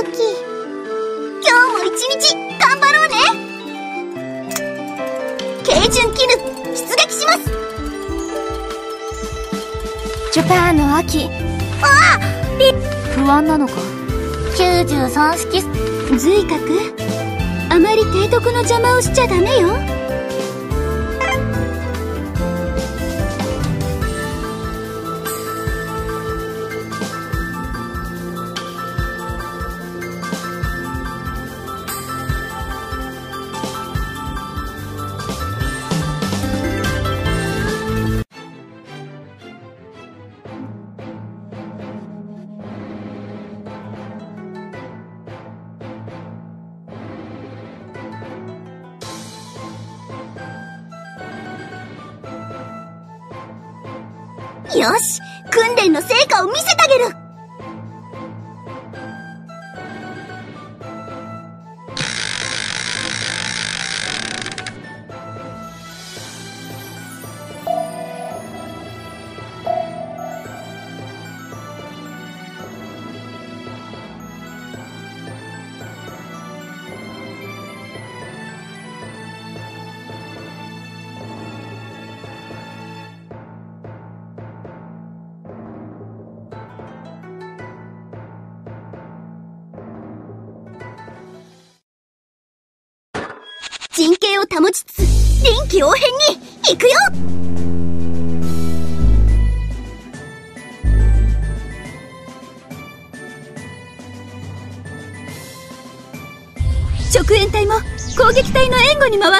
アキ。今日も一日頑張ろうね。軽準絹出撃します。 ジャパンのアキ。 ああ、 不安なのか。 93式。 随格、あまり提督の邪魔をしちゃダメよ。 よし、訓練の成果を見せてあげる。陣形を保ちつつ臨機応変に行くよ。 直縁隊も攻撃隊の援護に回って。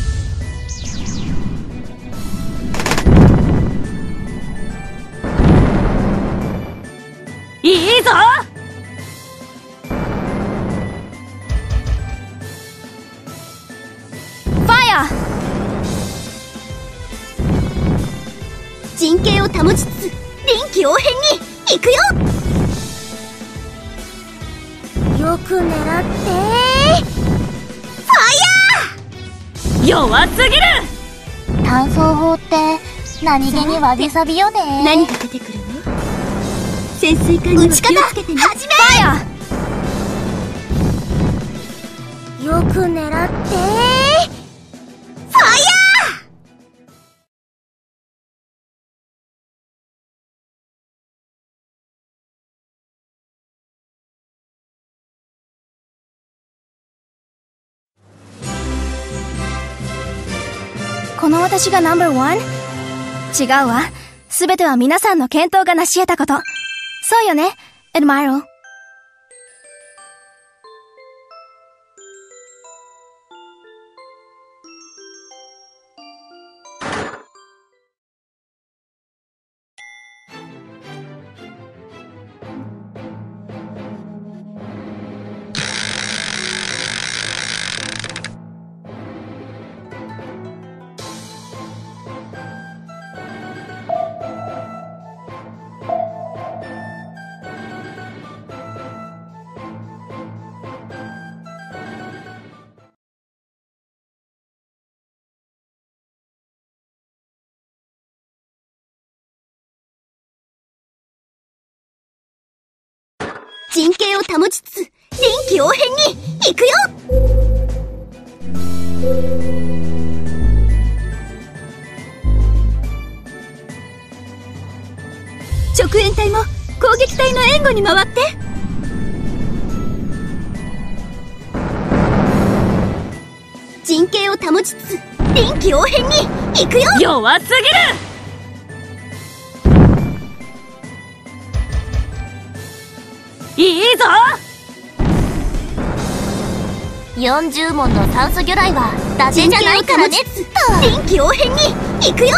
いいぞ。 陣形を保ちつつ臨機応変に行くよ。よく狙ってファイヤー。 弱すぎる。 単装法って何気にわびさびよね。 何が出てくるの？潜水艦には気をつけてね。 始め。 ファイヤー。よく狙ってファイヤー。 この私がナンバーワン？違うわ。すべては皆さんの健闘が成し得たこと。そうよね、エドマイロ。 陣形を保ちつつ臨機応変に行くよ。 直縁隊も攻撃隊の援護に回って。 陣形を保ちつつ臨機応変に行くよ。 弱すぎる。いいぞ。 40問の酸素魚雷は伊達じゃないからね。臨機応変に行くよ。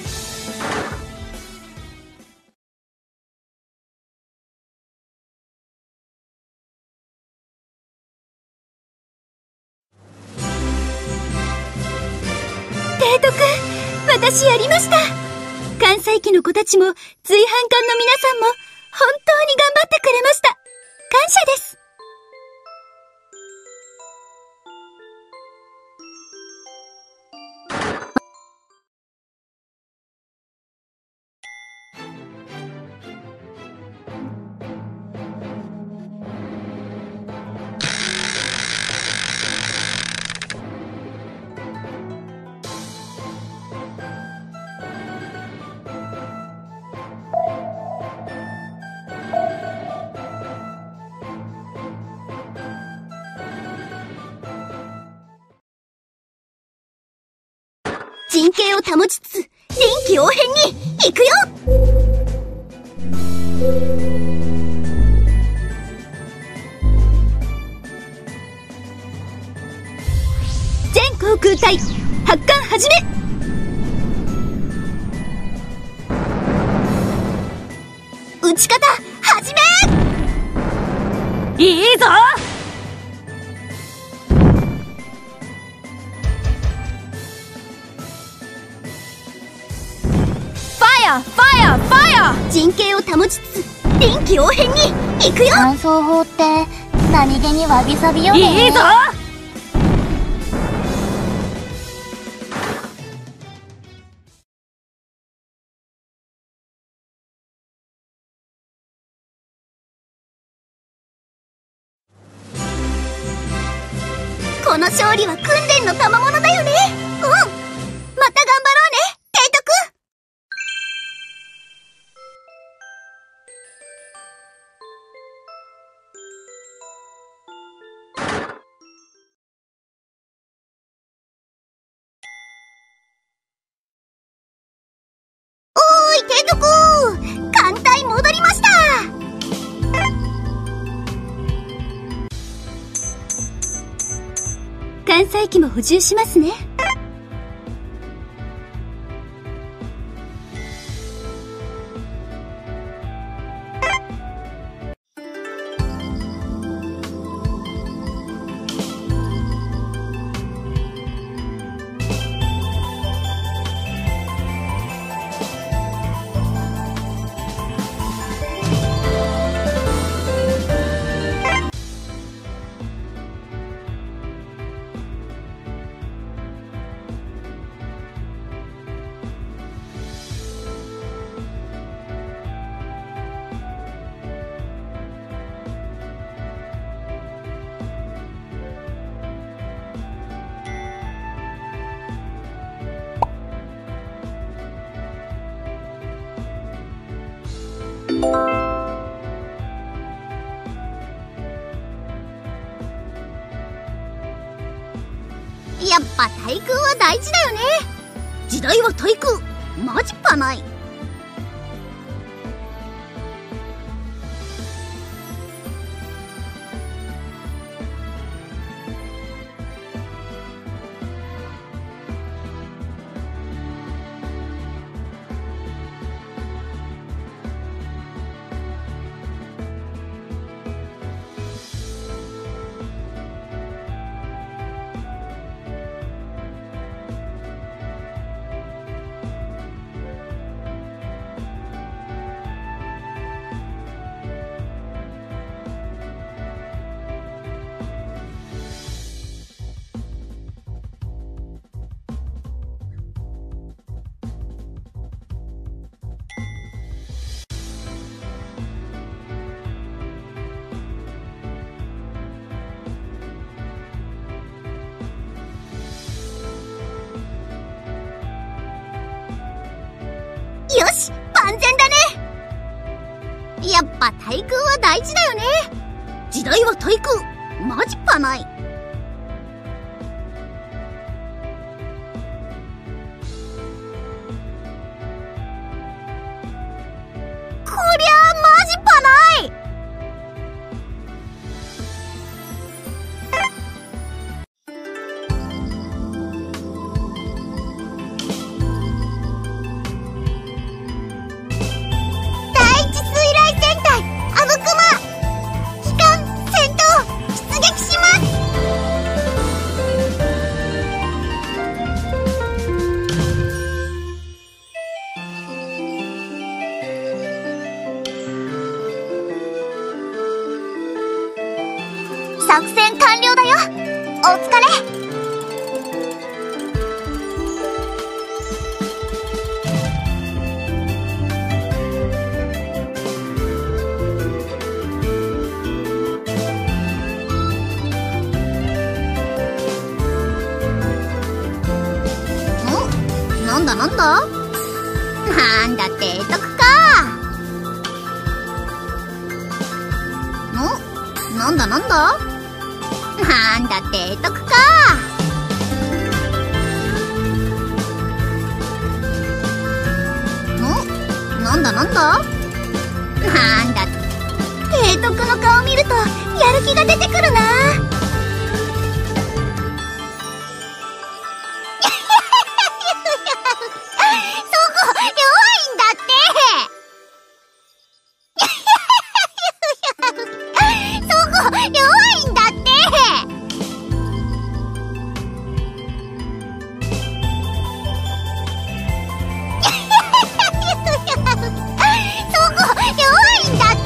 提督、私やりました。関西機の子たちも随伴艦の皆さんも本当に頑張ってくれました。感謝です。 陣形を保ちつつ臨機応変に行くよ。 全航空隊発艦始め。 撃ち方始め。 いいぞ。 陣形を保ちつつ臨機応変に行くよ。 乾燥法って何気にわびさびよね。 いいぞ。 この勝利は訓練の賜物だよね。また頑張ろうね、提督。提督、艦隊戻りました。 艦載機も補充しますね。 やっぱ対空は大事だよね。時代は対空、マジパない。よし、万全だね。やっぱ対空は大事だよね。時代は対空、マジパない。こりゃあマジパない。作戦完了だよ。お疲れ。なんだなんだ提督か。なんだ提督か。 なんだなんだなんだ、提督の顔見るとやる気が出てくるな。そこ弱いんだってそこ弱いんだって。そこ弱いんだって。